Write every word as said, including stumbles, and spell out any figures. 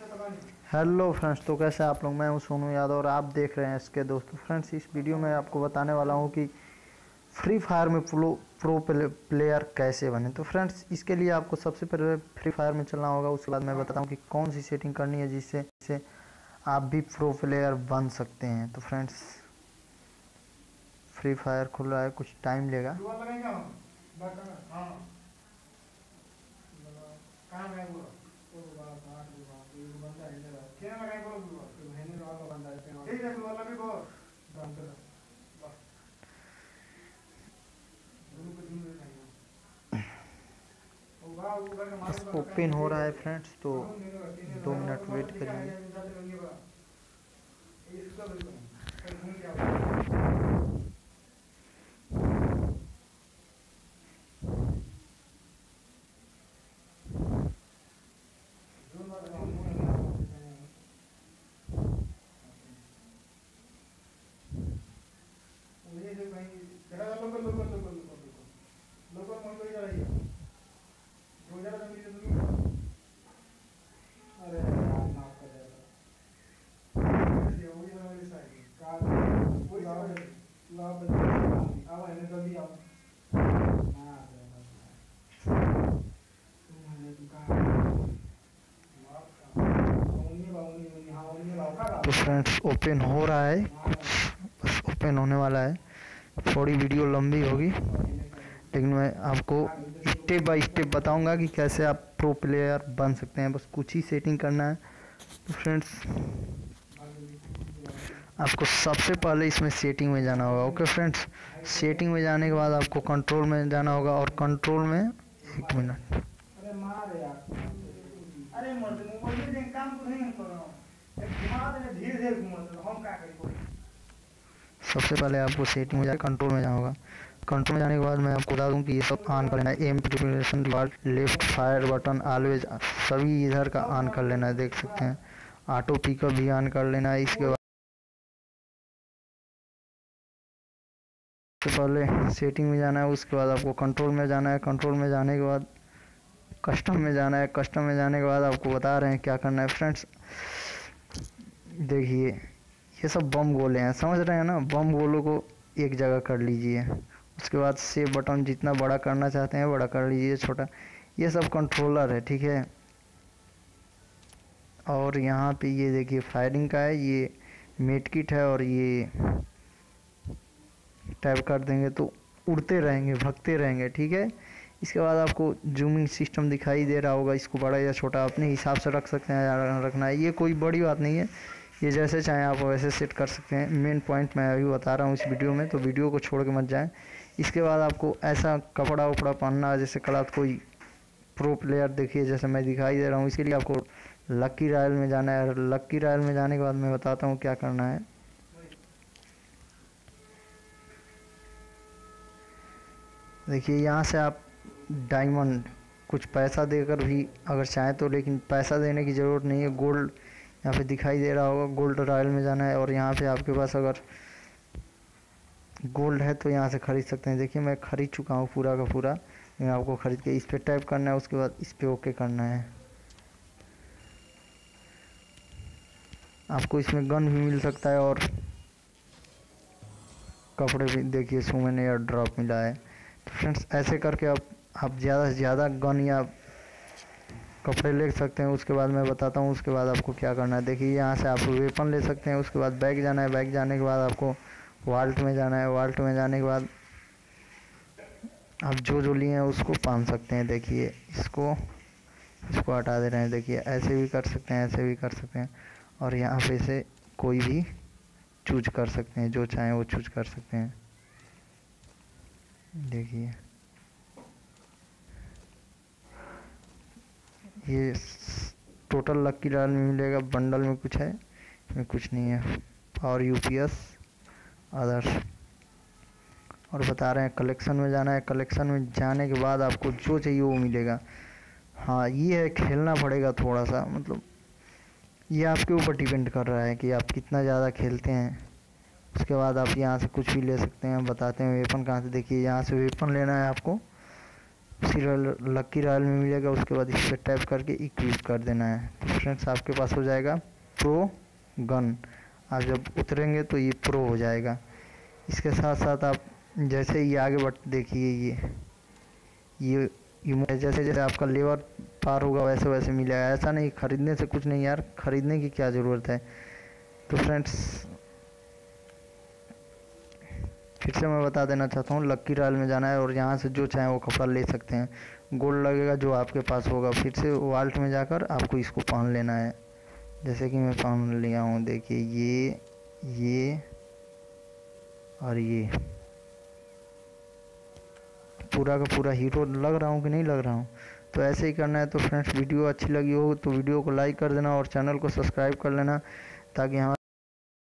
Hello friends, तो कैसे आप लोग। मैं हूं सोनू यादव और आप देख रहे हैं इसके दोस्तों। फ्रेंड्स, इस वीडियो में आपको बताने वाला हूं कि फ्री फायर में प्रो प्रो प्लेयर कैसे बने। तो फ्रेंड्स, इसके लिए आपको सबसे पहले फ्री फायर में चलना होगा। उसके बाद मैं बताता हूं कि कौन सी सेटिंग करनी है जिससे जिससे आप भी प्रो प्लेयर बन सकते हैं। तो फ्रेंड्स, फ्री फायर खुल रहा है, कुछ टाइम लेगा। ओपन हो रहा है फ्रेंड्स, तो दो मिनट वेट करिए। तो फ्रेंड्स, ओपन हो रहा है, कुछ बस ओपन होने वाला है। थोड़ी वीडियो लंबी होगी, लेकिन मैं आपको स्टेप बाय स्टेप बताऊंगा कि कैसे आप प्रो प्लेयर बन सकते हैं। बस कुछ ही सेटिंग करना है। तो फ्रेंड्स, आपको सबसे पहले इसमें सेटिंग में जाना होगा। ओके फ्रेंड्स, सेटिंग में जाने के बाद आपको कंट्रोल में जाना होगा और कंट्रोल में एक मिनट सबसे पहले आपको सेटिंग में जाकर कंट्रोल में जाना होगा। कंट्रोल में जाने के बाद मैं आपको बता दूं कि ये सब ऑन कर लेना है। Aim preparation left fire button always सभी इधर का ऑन कर लेना है। देख सकते हैं, ऑटो पिकअप भी ऑन कर लेना है। इसके बाद सबसे पहले सेटिंग में जाना है, उसके बाद आपको कंट्रोल में जाना है। कंट्रोल में जाने के बाद कस्टम में जाना है। कस्टम में जाने के बाद आपको बता रहे हैं क्या करना है। फ्रेंड्स, देखिए, ये सब बम गोले हैं, समझ रहे हैं ना। बम गोलों को एक जगह कर लीजिए। उसके बाद सेव बटन जितना बड़ा करना चाहते हैं बड़ा कर लीजिए, छोटा। ये सब कंट्रोलर है, ठीक है। और यहाँ पे ये देखिए फायरिंग का है, ये मेट किट है, और ये टैप कर देंगे तो उड़ते रहेंगे, भगते रहेंगे, ठीक है। इसके बाद आपको जूमिंग सिस्टम दिखाई दे रहा होगा। इसको बड़ा या छोटा अपने हिसाब से रख सकते हैं, रखना है। ये कोई बड़ी बात नहीं है, ये जैसे चाहें आप वैसे सेट कर सकते हैं। मेन पॉइंट मैं अभी बता रहा हूँ इस वीडियो में, तो वीडियो को छोड़ के मत जाएं। इसके बाद आपको ऐसा कपड़ा उपड़ा पहनना, जैसे क्लॉथ कोई प्रो प्लेयर देखिए जैसे मैं दिखाई दे रहा हूँ। इसके लिए आपको लक्की रॉयल में जाना है। लक्की रॉयल में जाने के बाद मैं बताता हूँ क्या करना है। देखिए, यहाँ से आप डायमंड कुछ पैसा देकर भी अगर चाहें तो, लेकिन पैसा देने की ज़रूरत नहीं है। गोल्ड यहाँ पे दिखाई दे रहा होगा, गोल्ड रॉयल में जाना है। और यहाँ पे आपके पास अगर गोल्ड है तो यहाँ से ख़रीद सकते हैं। देखिए, मैं ख़रीद चुका हूँ पूरा का पूरा, लेकिन आपको ख़रीद के इस पर टैप करना है। उसके बाद इस पर ओके करना है। आपको इसमें गन भी मिल सकता है और कपड़े भी। देखिए, सुमन एयर ड्रॉप मिला है। तो फ्रेंड्स, ऐसे करके आप आप ज़्यादा से ज़्यादा गन या कपड़े ले सकते हैं। उसके बाद मैं बताता हूँ उसके बाद आपको क्या करना है। देखिए, यहाँ से आप वेपन ले सकते हैं। उसके बाद बैग जाना है। बैग जाने के बाद आपको वाल्ट में जाना है। वाल्ट में जाने के बाद आप जो जो लिए हैं उसको पहन सकते हैं। देखिए, इसको इसको हटा दे रहे हैं। देखिए, ऐसे भी कर सकते हैं, ऐसे भी कर सकते हैं। और यहाँ पे से कोई भी चूज कर सकते हैं, जो चाहें वो चूज कर सकते हैं। देखिए, ये टोटल लक्की रॉयल में मिलेगा। बंडल में कुछ है, इसमें कुछ नहीं है। और यूपीएस अदर्स, और बता रहे हैं कलेक्शन में जाना है। कलेक्शन में जाने के बाद आपको जो चाहिए वो मिलेगा। हाँ, ये है, खेलना पड़ेगा थोड़ा सा, मतलब ये आपके ऊपर डिपेंड कर रहा है कि आप कितना ज़्यादा खेलते हैं। उसके बाद आप यहाँ से कुछ भी ले सकते हैं। बताते हैं वेपन कहाँ से। देखिए, यहाँ से वेपन लेना है आपको। उसी रॉयल लकी रॉयल में मिलेगा। उसके बाद इस पर टैप करके इक्विप कर देना है। तो फ्रेंड्स आपके पास हो जाएगा प्रो गन। आप जब उतरेंगे तो ये प्रो हो जाएगा। इसके साथ साथ आप जैसे ये आगे बढ़ देखिए ये ये ये जैसे जैसे आपका लेवल पार होगा वैसे वैसे मिलेगा। ऐसा नहीं खरीदने से कुछ नहीं यार, खरीदने की क्या ज़रूरत है। तो फ्रेंड्स फिर से मैं बता देना चाहता हूँ, लक्की रॉयल में जाना है और यहाँ से जो चाहे वो कपड़ा ले सकते हैं। गोल्ड लगेगा जो आपके पास होगा। फिर से वॉल्ट में जाकर आपको इसको पहन लेना है, जैसे कि मैं पहन लिया हूँ। देखिए ये ये और ये पूरा का पूरा हीरो लग रहा हूँ कि नहीं लग रहा हूँ। तो ऐसे ही करना है। तो फ्रेंड्स वीडियो अच्छी लगी हो तो वीडियो को लाइक कर देना और चैनल को सब्सक्राइब कर लेना, ताकि हमारे